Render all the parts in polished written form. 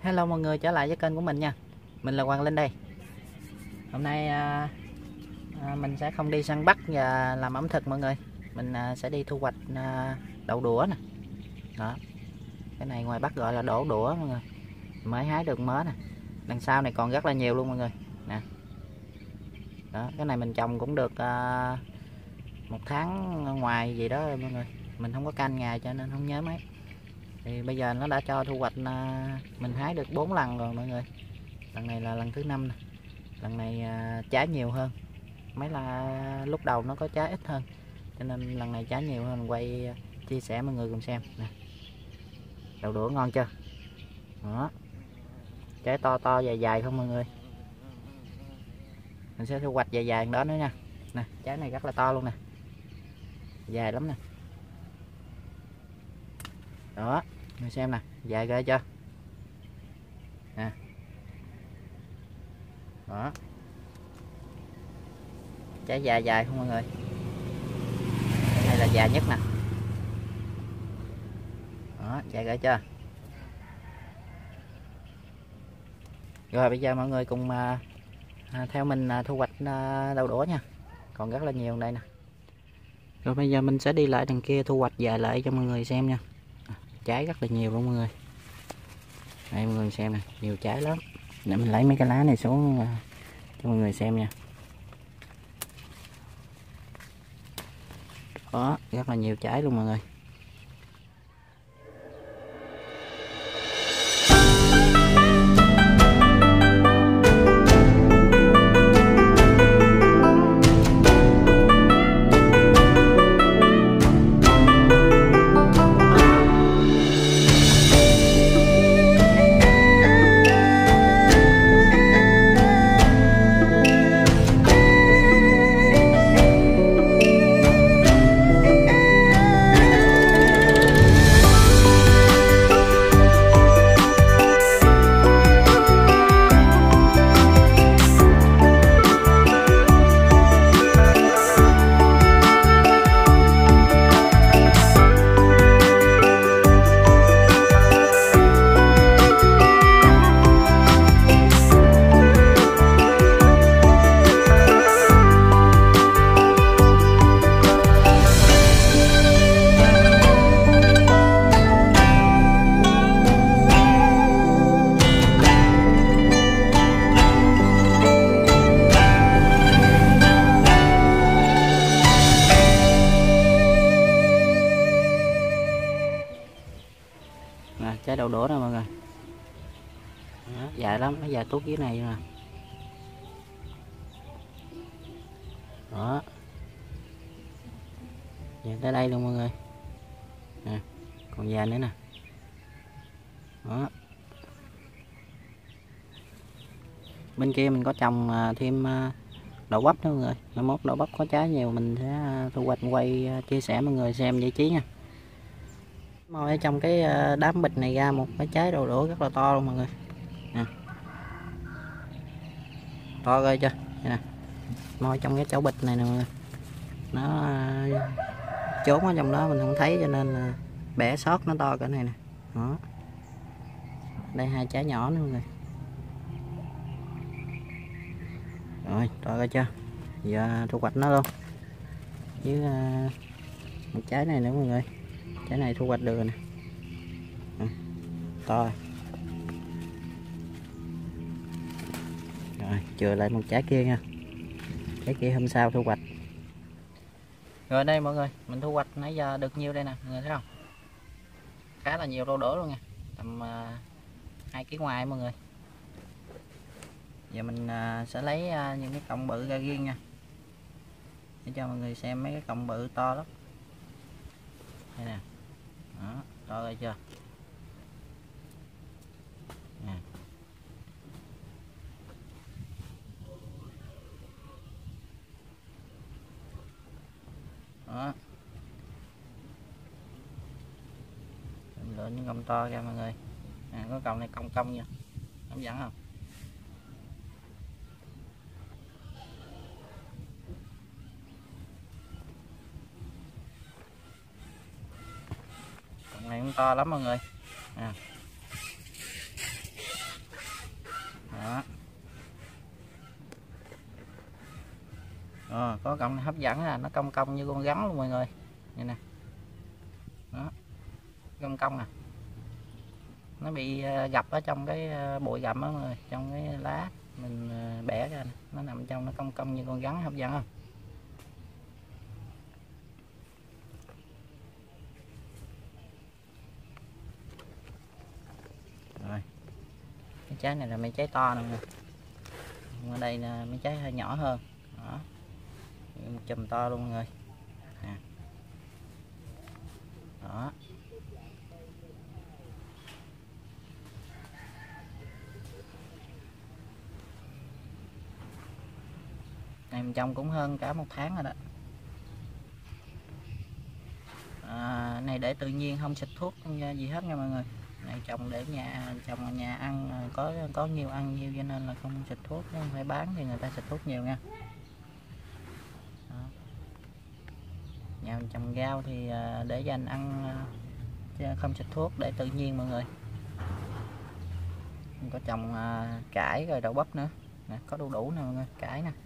Hello mọi người, trở lại với kênh của mình nha. Mình là Hoàng Linh đây. Hôm nay mình sẽ không đi săn bắt và làm ẩm thực mọi người. Mình sẽ đi thu hoạch đậu đũa nè. Đó. Cái này ngoài Bắc gọi là đổ đũa mọi người. Mới hái được mớ nè. Đằng sau này còn rất là nhiều luôn mọi người. Nè. Đó, cái này mình trồng cũng được 1 tháng ngoài gì đó mọi người. Mình không có canh ngày cho nên không nhớ mấy. Thì bây giờ nó đã cho thu hoạch, mình hái được 4 lần rồi mọi người. Lần này là lần thứ 5 nè. Lần này trái nhiều hơn. Mấy là lúc đầu nó có trái ít hơn, cho nên lần này trái nhiều hơn. Mình quay chia sẻ mọi người cùng xem nè. Đậu đũa ngon chưa? Đó. Trái to to dài dài không mọi người. Mình sẽ thu hoạch dài dài đó nữa nha. Nè, trái này rất là to luôn nè. Dài lắm nè. Đó, mình xem nè, dài ghê chưa? Nè. Đó. Trái dài dài không mọi người. Cái này là dài nhất nè. Đó, dài ghê chưa? Rồi bây giờ mọi người cùng theo mình thu hoạch đậu đũa nha. Còn rất là nhiều đây nè. Rồi bây giờ mình sẽ đi lại đằng kia thu hoạch dài lại cho mọi người xem nha. Trái rất là nhiều luôn mọi người. Đây mọi người xem nè, nhiều trái lắm. Để mình lấy mấy cái lá này xuống cho mọi người xem nha. Đó, rất là nhiều trái luôn mọi người. Nè, trái đậu đũa nè mọi người. Đó, dài lắm, nó dài tuốt dưới này nè. Đó. Dài tới đây luôn mọi người. Nè, còn dài nữa nè. Đó. Bên kia mình có trồng thêm đậu bắp nữa mọi người. Mai mốt đậu bắp có trái nhiều mình sẽ thu hoạch quay chia sẻ mọi người xem giải trí nha. Moi ở trong cái đám bịch này ra một cái trái đậu đũa rất là to luôn mọi người. Nè. To ghê chưa? Đây nè. Moi trong cái chảo bịch này nè mọi người. Nó trốn ở trong đó mình không thấy cho nên là bẻ sót nó to cỡ này nè. Đó. Đây 2 trái nhỏ nữa mọi người. Rồi, to ghê chưa? Giờ thu hoạch nó luôn. Với một trái này nữa mọi người. Trái này thu hoạch được rồi nè. To rồi. Rồi, chừa lại một trái kia nha. Trái kia hôm sau thu hoạch. Rồi đây mọi người, mình thu hoạch nãy giờ được nhiêu đây nè, mọi người thấy không? Khá là nhiều đậu đũa luôn nha. Tầm 2 kg ngoài mọi người. Giờ mình sẽ lấy những cái cọng bự ra riêng nha. Để cho mọi người xem mấy cái cọng bự to lắm. Đây nè. Đó, to rồi chưa? Nè. Đó. Mình lựa những cọng to ra mọi người. Nè, có cọng này cong cong nha. Hấp dẫn không? Cọng này cũng to lắm mọi người. À. Có cọng này hấp dẫn là nó cong cong như con rắn luôn mọi người. Đây nè. Đó. Cong cong nè. Nó bị gập ở trong cái bụi gặm đó mọi người, trong cái lá mình bẻ ra nè. Nó nằm trong, nó cong cong như con rắn, hấp dẫn không? Rồi. Cái trái này là mấy trái to nè. Ở đây là mấy trái hơi nhỏ hơn. Đó. Một chùm to luôn mọi người. Nè. Đó. Này mình trồng cũng hơn cả 1 tháng rồi đó. Này để tự nhiên, không xịt thuốc không gì hết nha mọi người. Này trồng để trồng ở nhà ăn, có nhiều ăn nhiều cho nên là không xịt thuốc, nếu phải bán thì người ta xịt thuốc nhiều nha. Đó. Nhà mình trồng rau thì để dành ăn, không xịt thuốc, để tự nhiên mọi người. Mình có trồng cải rồi đậu bắp nữa nè, có đu đủ nè mọi người, cải nè.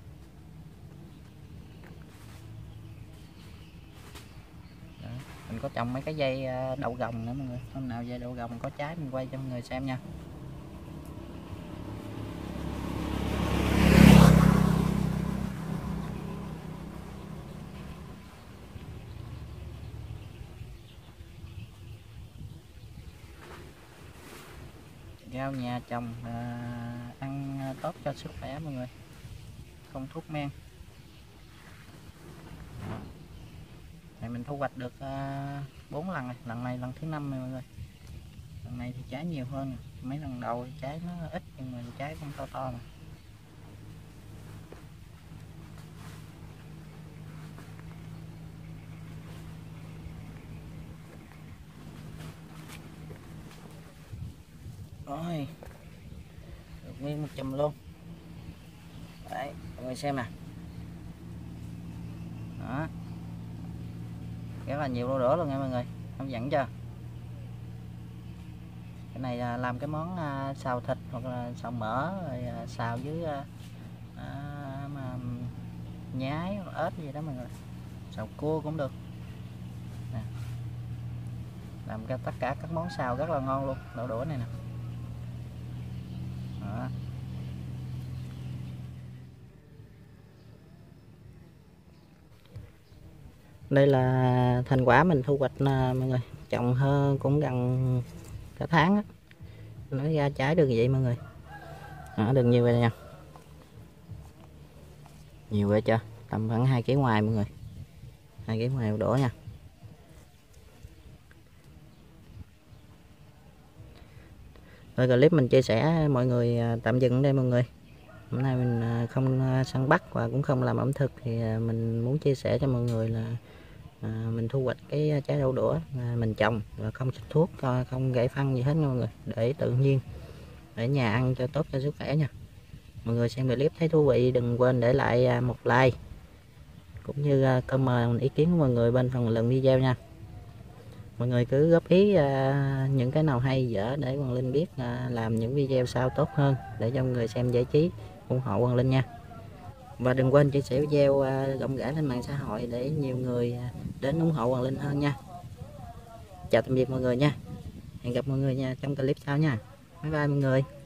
Đó. Mình có trồng mấy cái dây đậu gồng nữa mọi người, hôm nào dây đậu gồng có trái mình quay cho mọi người xem nha. Rau nhà trồng ăn tốt cho sức khỏe mọi người, không thuốc men. Này mình thu hoạch được 4 lần rồi, lần này lần thứ 5 này mọi người. Lần này thì trái nhiều hơn, mấy lần đầu thì trái nó ít nhưng mà trái cũng to to mà. Rồi, được nguyên 1 chùm luôn. Đấy, mọi người xem nè. Đó. Rất là nhiều đô đỡ luôn nha mọi người, hấp dẫn chưa? Cái này làm cái món xào thịt hoặc là xào mỡ, rồi xào với mà nhái hoặc ếch gì đó mọi người, xào cua cũng được nè. Làm cho tất cả các món xào rất là ngon luôn, đậu đũa này nè. Đó. Đây là thành quả mình thu hoạch mọi người, trồng hơn cũng gần cả tháng á, nó ra trái được vậy mọi người. Đó, được nhiều vậy nha, nhiều vậy chưa, tầm khoảng 2 kg ngoài mọi người, 2 kg ngoài đổ nha. Rồi clip mình chia sẻ mọi người tạm dừng đây mọi người. Hôm nay mình không săn bắt và cũng không làm ẩm thực, thì mình muốn chia sẻ cho mọi người là mình thu hoạch cái trái đậu đũa mình trồng và không xịt thuốc, không gãy phân gì hết nha mọi người, để tự nhiên ở nhà ăn cho tốt cho sức khỏe nha. Mọi người xem clip thấy thú vị đừng quên để lại một like cũng như comment ý kiến của mọi người bên phần bình luận video nha. Mọi người cứ góp ý những cái nào hay dở để Quang Linh biết làm những video sau tốt hơn, để cho mọi người xem giải trí, ủng hộ Quang Linh nha. Và đừng quên chia sẻ video rộng rãi lên mạng xã hội để nhiều người đến ủng hộ Quang Linh hơn nha. Chào tạm biệt mọi người nha, hẹn gặp mọi người nha trong clip sau nha, bye bye mọi người.